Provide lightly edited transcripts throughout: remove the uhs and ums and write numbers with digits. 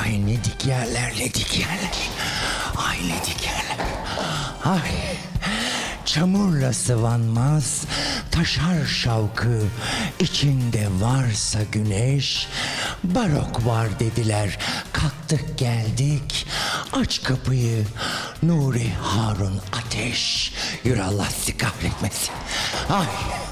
Ay ne dik yerler, ne dik yerler. Ay ne dik yerler. Ay. Çamurla sıvanmaz, taşar şavkı, içinde varsa güneş. Barok var dediler, kalktık geldik. Aç kapıyı, Nuri Harun Ateş. Yürü Allah sizi kahretmesin. Ay.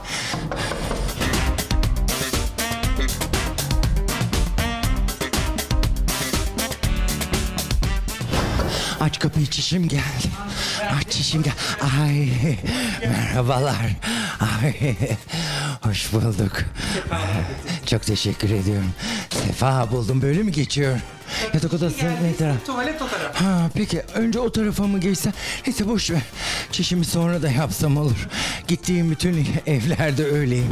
Aç kapıyı, çişim geldi. Aç çişim geldi. Ay merhabalar. Ay hoş bulduk. Çok teşekkür ediyorum. Sefa buldum, böyle mi geçiyor? Yatak odası ne taraf? Tuvalet o taraf. Ha peki, önce o tarafa mı geçsem? Neyse boş ver. Çişimi sonra da yapsam olur. Gittiğim bütün evlerde öyleyim.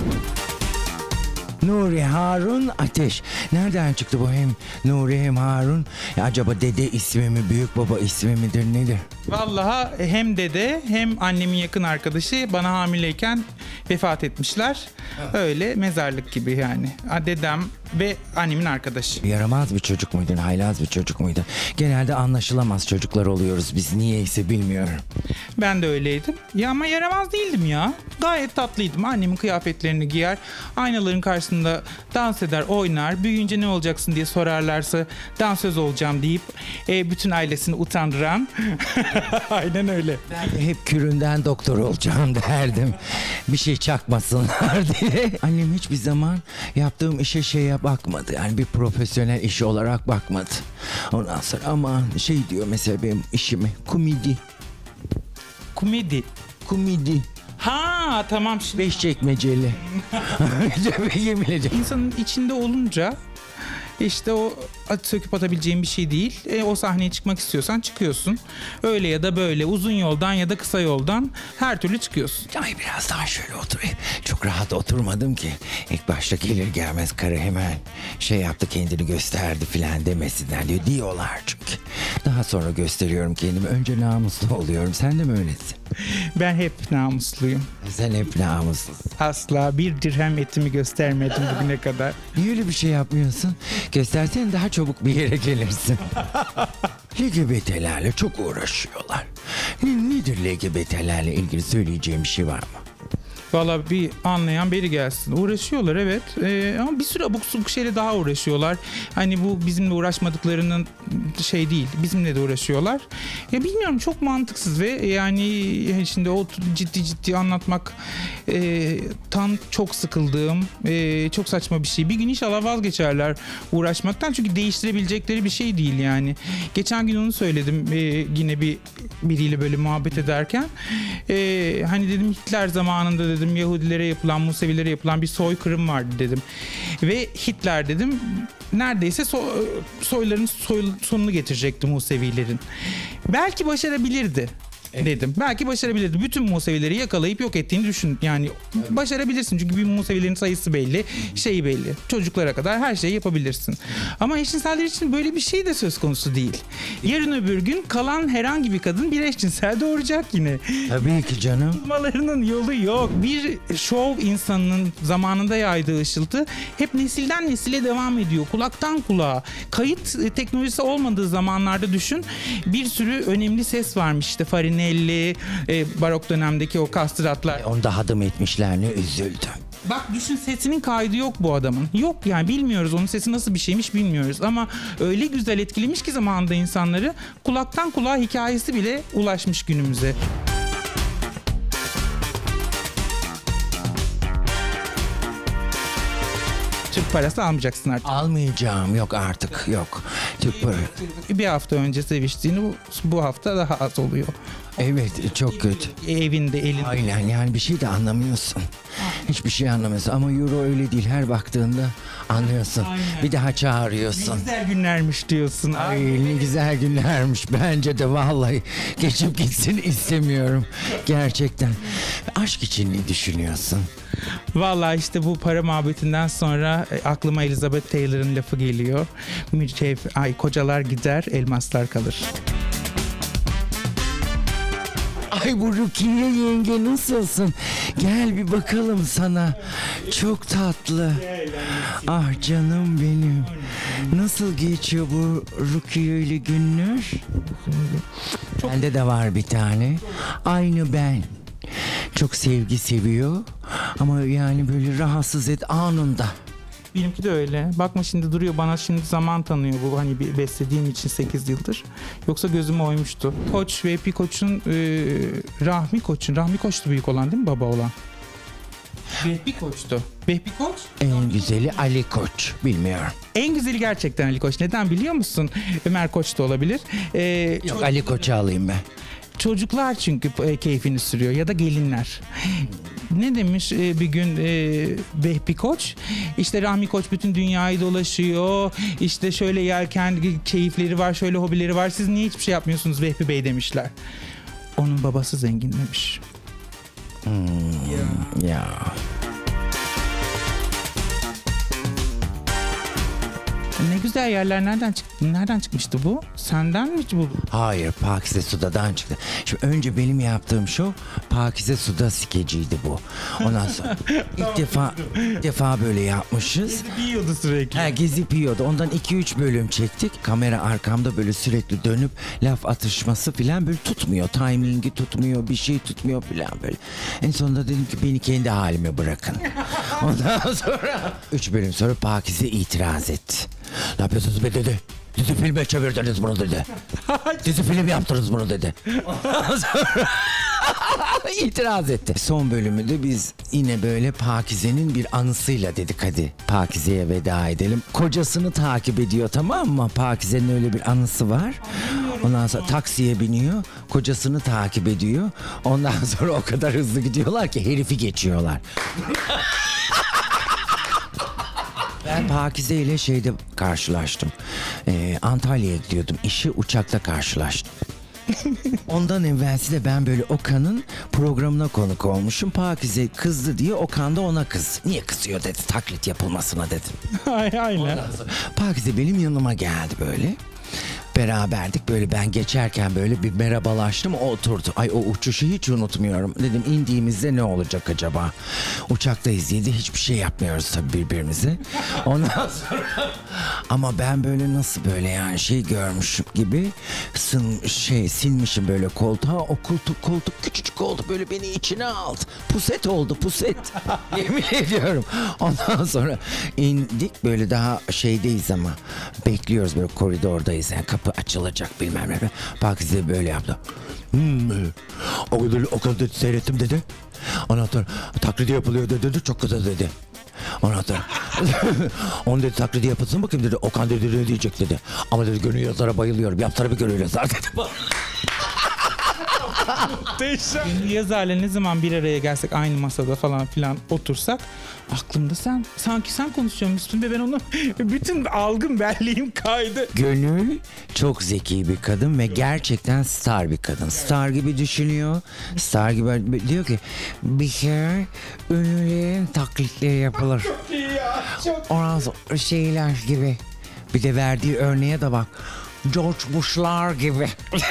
Nuri Harun Ateş. Nereden çıktı bu hem Nuri hem Harun? Ya acaba dede ismi mi, büyük baba ismi midir, nedir? Vallahi hem dede hem annemin yakın arkadaşı bana hamileyken vefat etmişler. Öyle mezarlık gibi yani. Dedem ve annemin arkadaşı. Yaramaz bir çocuk muydun, haylaz bir çocuk muydun? Genelde anlaşılamaz çocuklar oluyoruz biz, niyeyse bilmiyorum. Ben de öyleydim. Ya ama yaramaz değildim ya. Gayet tatlıydım. Annemin kıyafetlerini giyer, aynaların karşısında dans eder, oynar. Büyüyünce ne olacaksın diye sorarlarsa dansöz olacağım deyip bütün ailesini utandıran. Aynen öyle. Ben de hep küründen doktor olacağım derdim. Bir şey çakmasınlar diye. Annem hiçbir zaman yaptığım işe bakmadı. Yani bir profesyonel iş olarak bakmadı. Ondan sonra aman şey diyor mesela benim işimi. Komedi. Komedi. Ha tamam şimdi. 5 çekmeceli. Yemin ederim. İnsanın içinde olunca işte o söküp atabileceğin bir şey değil. O sahneye çıkmak istiyorsan çıkıyorsun. Öyle ya da böyle, uzun yoldan ya da kısa yoldan her türlü çıkıyorsun. Ay biraz daha şöyle oturayım. Çok rahat oturmadım ki. İlk başta gelir gelmez karı hemen şey yaptı, kendini gösterdi filan demesinler diyorlar çünkü. Daha sonra gösteriyorum kendimi. Önce namuslu oluyorum. Sen de mi öylesin? Ben hep namusluyum. Sen hep namuslusun. Asla bir dirhem etimi göstermedim bugüne kadar. Niye öyle bir şey yapmıyorsun? Göstersen daha çabuk bir yere gelirsin. LGBT'lerle çok uğraşıyorlar. Nedir LGBT'lerle ilgili söyleyeceğim bir şey var mı? Valla bir anlayan biri gelsin. Uğraşıyorlar evet. Ama bir sürü abuk subuk şeyle daha uğraşıyorlar. Hani bu bizimle uğraşmadıklarının şey değil. Bizimle de uğraşıyorlar. Ya bilmiyorum, çok mantıksız ve yani şimdi o ciddi anlatmak tam çok sıkıldığım çok saçma bir şey. Bir gün inşallah vazgeçerler uğraşmaktan. Çünkü değiştirebilecekleri bir şey değil yani. Geçen gün onu söyledim yine biriyle böyle muhabbet ederken. Hani dedim Hitler zamanında dedim Yahudilere yapılan, Musevilere yapılan bir soykırım vardı dedim. Ve Hitler dedim neredeyse soyların sonunu getirecekti Musevilerin. Belki başarabilirdi. Dedim. Belki başarabilirdi. Bütün Musevileri yakalayıp yok ettiğini düşün. Yani başarabilirsin. Çünkü bir Musevilerin sayısı belli. Şeyi belli. Çocuklara kadar her şeyi yapabilirsin. Ama eşcinseller için böyle bir şey de söz konusu değil. Yarın öbür gün kalan herhangi bir kadın bir eşcinsel doğuracak yine. Tabii ki canım. Bulmalarının yolu yok. Bir şov insanının zamanında yaydığı ışıltı hep nesilden nesile devam ediyor. Kulaktan kulağa. Kayıt teknolojisi olmadığı zamanlarda düşün. Bir sürü önemli ses varmış. İşte Farinelli, barok dönemdeki o kastratlar. Onu da hadım etmişler, ne üzüldüm. Bak düşün, sesinin kaydı yok bu adamın. Yok yani, bilmiyoruz onun sesi nasıl bir şeymiş, bilmiyoruz. Ama öyle güzel etkilemiş ki zamanında insanları, kulaktan kulağa hikayesi bile ulaşmış günümüze. Türk parası almayacaksın artık. Almayacağım, yok artık, yok. Türk parası. Bir hafta önce seviştiğini bu hafta daha az oluyor. Evet, çok kötü. Evinde, elinde. Aynen, yani bir şey de anlamıyorsun. Hiçbir şey anlamıyorsun ama euro öyle değil, her baktığında anlıyorsun. Aynen. Bir daha çağırıyorsun. Ne güzel günlermiş diyorsun. Ay ne güzel günlermiş, bence de vallahi geçip gitsin istemiyorum gerçekten. Aşk için ne düşünüyorsun? Vallahi işte bu para muhabbetinden sonra aklıma Elizabeth Taylor'ın lafı geliyor. Kocalar gider, elmaslar kalır. Ay bu Rukiye yenge nasılsın? Gel bir bakalım sana. Çok tatlı. Ah canım benim. Nasıl geçiyor bu Rukiye ile günler? Bende de var bir tane. Aynı ben. Çok sevgi seviyor. Ama yani böyle rahatsız et anında. Benimki de öyle. Bakma şimdi duruyor, bana şimdi zaman tanıyor bu, hani bir beslediğim için 8 yıldır. Yoksa gözüme oymuştu. Koç, VP Koç'un Rahmi Koç'un. Rahmi Koç'tu büyük olan değil mi, baba olan? Vehbi Koç'tu. Vehbi Koç? En güzeli Ali Koç. Bilmiyorum. En güzeli gerçekten Ali Koç. Neden biliyor musun? Ömer Koç da olabilir. Yok, Ali Koç'u alayım ben. Çocuklar çünkü keyfini sürüyor ya da gelinler. Ne demiş bir gün Vehbi Koç? İşte Rahmi Koç bütün dünyayı dolaşıyor. İşte şöyle yelken keyifleri var, şöyle hobileri var. Siz niye hiçbir şey yapmıyorsunuz Vehbi Bey demişler. Onun babası zengin demiş. Ya. Ne güzel yerler, nereden çıktı? Nereden çıkmıştı bu? Senden mi bu? Hayır, Pakize Suda'dan çıktı. Şimdi önce benim yaptığım show Pakize Suda skeciydi bu. Ondan sonra ilk defa böyle yapmışız. Gezip yiyordu sürekli. Gezip yiyordu. Ondan 2-3 bölüm çektik. Kamera arkamda böyle sürekli dönüp laf atışması falan böyle tutmuyor. Timingi tutmuyor, bir şey tutmuyor falan böyle. En sonunda dedim ki beni kendi halime bırakın. Ondan sonra 3 bölüm sonra Pakize itiraz etti. Ne yapıyorsunuz be dedi. Dizi filme çevirdiniz bunu dedi. Dizi film yaptınız bunu dedi. Sonra itiraz etti. Son bölümünde biz yine böyle Pakize'nin bir anısıyla dedik hadi Pakize'ye veda edelim. Kocasını takip ediyor, tamam mı? Pakize'nin öyle bir anısı var. Ondan sonra taksiye biniyor. Kocasını takip ediyor. Ondan sonra o kadar hızlı gidiyorlar ki herifi geçiyorlar. Ben Pakize ile şeyde karşılaştım. Antalya'ya gidiyordum. İşi uçakta karşılaştım. Ondan evvelsi de ben böyle Okan'ın programına konuk olmuşum. Pakize kızdı diye Okan da ona kız. Niye kızıyor dedi, taklit yapılmasına dedim. Aynen. Pakize benim yanıma geldi böyle. Beraberdik böyle, ben geçerken böyle bir merhabalaştım, o oturdu. Ay o uçuşu hiç unutmuyorum. Dedim indiğimizde ne olacak acaba? Uçaktayız diye de hiçbir şey yapmıyoruz tabii birbirimize. Ondan sonra ama ben böyle nasıl böyle yani şey görmüşüm gibi silmişim böyle koltuğa. O koltuk küçücük oldu, böyle beni içine aldı. Puset oldu, puset. Yemin ediyorum. Ondan sonra indik böyle, daha şeydeyiz ama bekliyoruz böyle, koridordayız yani, kapı açılacak bilmem ne. Pakize böyle yaptı. O kadar seyrettim dedi. Ondan sonra taklidi yapılıyor dedi. Çok güzel dedi. Ondan sonra onu dedi taklidi yapılsın bakayım dedi. Okan dedi ne diyecek dedi. Ama dedi gönül yazara bayılıyorum. Yapsana bir gönül yazar dedi. Gönül yazarla ne zaman bir araya gelsek, aynı masada falan filan otursak, aklımda sen, sanki sen konuşuyormuşsun ve ben onu bütün algım, belleğim kaydı. Gönül çok zeki bir kadın ve gerçekten star bir kadın. Star gibi düşünüyor. Star gibi diyor ki bir kere ünlülerin taklitleri yapılır. Ondan sonra şeyler gibi. Bir de verdiği örneğe de bak. George Bush'lar gibi.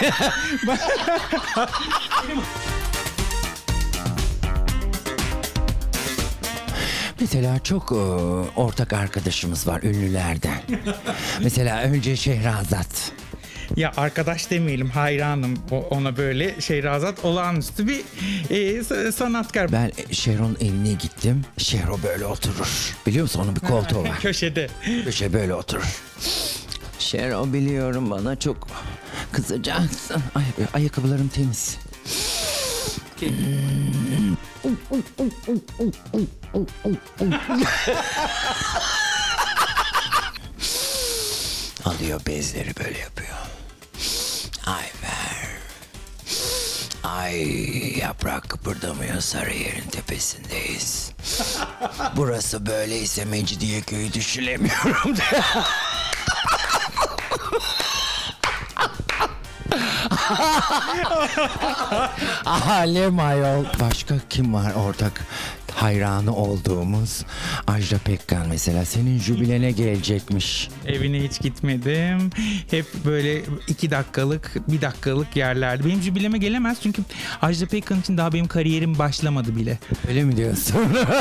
Mesela çok ortak arkadaşımız var ünlülerden. Mesela önce Şehrazat. Ya arkadaş demeyelim, hayranım ona, böyle Şehrazat olağanüstü bir sanatkar. Ben Şehro'nun evine gittim. Şehro böyle oturur. Biliyor musun, onun bir koltuğu var. Köşede. Köşe böyle oturur. Şehro biliyorum bana çok kızacaksın. Ay, ayakkabılarım temiz. Alıyor bezleri böyle yapıyor. Ay ver. Ay yaprak kıpırdamıyor, Sarıyer'in tepesindeyiz. Burası böyleyse Mecidiyeköy'ü düşünemiyorum diye. Alem ayol. Başka kim var ortak? hayranı olduğumuz Ajda Pekkan mesela senin jübilene gelecekmiş. Evine hiç gitmedim. Hep böyle 2 dakikalık, 1 dakikalık yerlerde. Benim jübileme gelemez çünkü Ajda Pekkan için daha benim kariyerim başlamadı bile. Öyle mi diyorsun?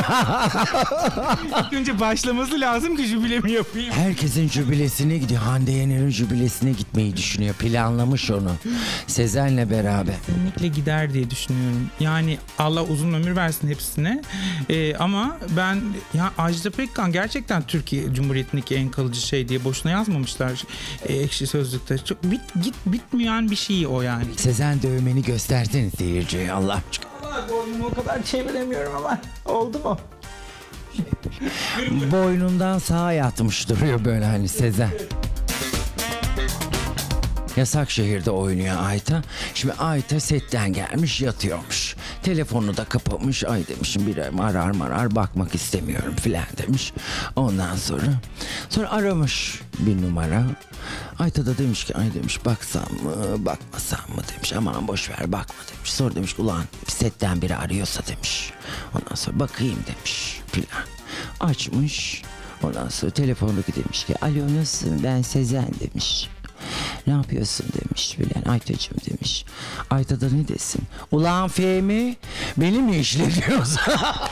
İlk önce başlaması lazım ki jübilemi yapayım. Herkesin jübilesine gidiyor. Hande Yener'in jübilesine gitmeyi düşünüyor. Planlamış onu. Sezen'le beraber. Kesinlikle gider diye düşünüyorum. Yani Allah uzun ömür versin hepsine. Ama ben ya Ajda Pekkan gerçekten Türkiye Cumhuriyeti'ndeki en kalıcı şey diye boşuna yazmamışlar. Ekşi Sözlük'te. Çok bitmeyen bir şey o yani. Sezen dövmeni göstersene seyirciye Allah aşkına. Allah boynumu o kadar çeviremiyorum ama oldu mu? Boynundan sağa yatmış duruyor böyle hani Sezen. Yasakşehir'de oynuyor Ayta. Şimdi Ayta setten gelmiş yatıyormuş. Telefonu da kapamış. Ay demişim bir arar bakmak istemiyorum filan demiş. Ondan sonra aramış bir numara. Ayta da demiş ki ay demiş baksam mı bakmasam mı demiş. Aman boş ver bakma demiş. Sonra demiş ulan setten biri arıyorsa demiş. Ondan sonra bakayım demiş filan. Açmış. Ondan sonra telefondaki demiş ki alo nasılsın ben Sezen demiş. Ne yapıyorsun demiş filan. Aytacığım demiş. Ayta da ne desin? Ulan Fehmi beni mi işletiyorsun?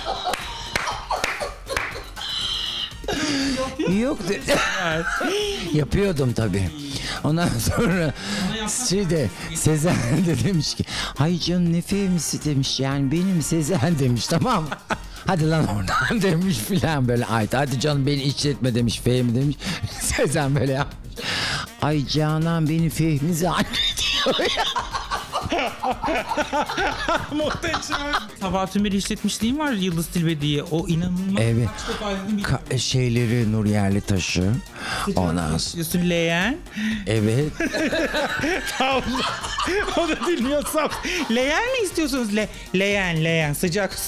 Yok dedi. Yapıyordum tabii. Ondan sonra Sezen de demiş ki hay canım ne Fehmi'si demiş yani benim Sezen demiş tamam mı? Hadi lan oradan demiş filan böyle Ayta. Hadi canım beni işletme demiş Fehmi demiş. Sezen böyle yapmış. Ay Canan beni Fehmi zannediyor ya. Muhteşem. Sabah Tümer işletmişliğim var Yıldız Tilbe diye. O inanılmaz. Evet. Kaç defa izledim, Şeyleri Nur Yerlitaş'ı. Ondan sonra. Leğen. Evet. O da bilmiyorsam. Leğen mi istiyorsunuz? Leğen sıcak.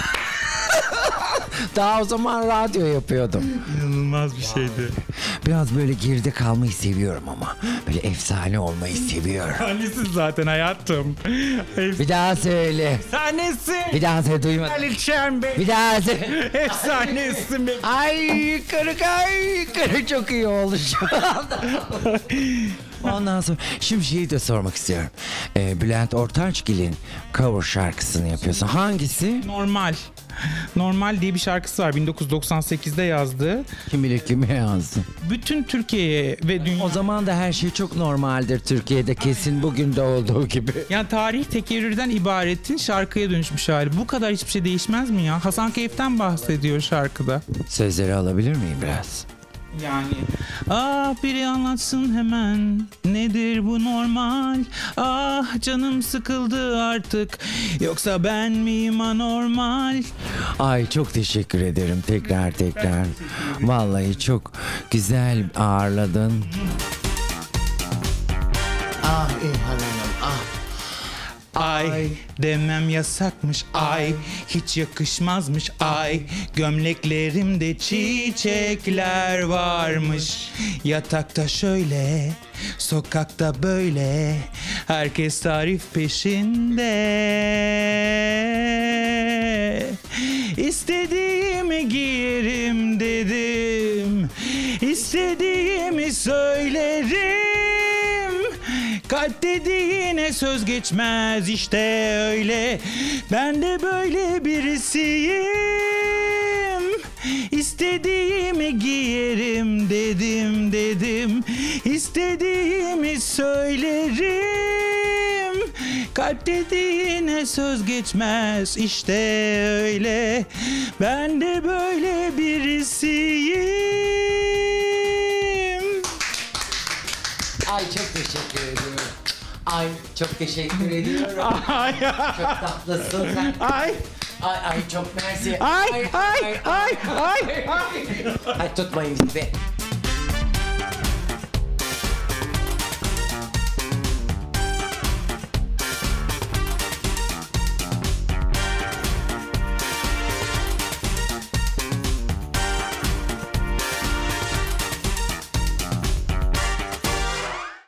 Daha o zaman radyo yapıyordum. İnanılmaz bir şeydi. Biraz böyle geride kalmayı seviyorum ama. Böyle efsane olmayı seviyorum. Annesiz zaten hayatım. Bir daha söyle. Efsanesi. Bir daha söyle duymadım. Kraliçem be. Bir daha söyle. Efsanesin be. Ay kırık çok iyi oldu şu anda. Ondan sonra şimdi şeyi de sormak istiyorum. Bülent Ortaçgil'in cover şarkısını yapıyorsun. Hangisi? Normal diye bir şarkısı var 1998'de yazdığı. Kim bilir kime yazdı. Bütün Türkiye'ye ve dünya. O zaman da her şey çok normaldir Türkiye'de kesin bugün de olduğu gibi. Yani tarih tekerrürden ibaretin şarkıya dönüşmüş hali. Bu kadar hiçbir şey değişmez mi ya? Hasan Keyf'ten bahsediyor şarkıda. Sözleri alabilir miyim biraz? Yani biri anlatsın hemen nedir bu normal, canım sıkıldı artık yoksa ben miyim anormal. Ay çok teşekkür ederim tekrar. Vallahi çok güzel ağırladın. Ah İlhan Hanım ah. Ay demem yasakmış ay, hiç yakışmazmış ay, gömleklerimde çiçekler varmış. Yatakta şöyle, sokakta böyle, herkes tarif peşinde. İstediğimi giyerim dedim, istediğimi söylerim. Kalp dediğine söz geçmez işte öyle. Ben de böyle birisiyim. İstediğimi giyerim dedim. İstediğimi söylerim. Kalp dediğine söz geçmez işte öyle. Ben de böyle birisiyim. Ay çok teşekkür ediyorum. Ay çok teşekkür ediyorum. Ay. Çok tatlısın sen. Ay. Ay çok mersi. Ay. Ay tutmayın bizi be.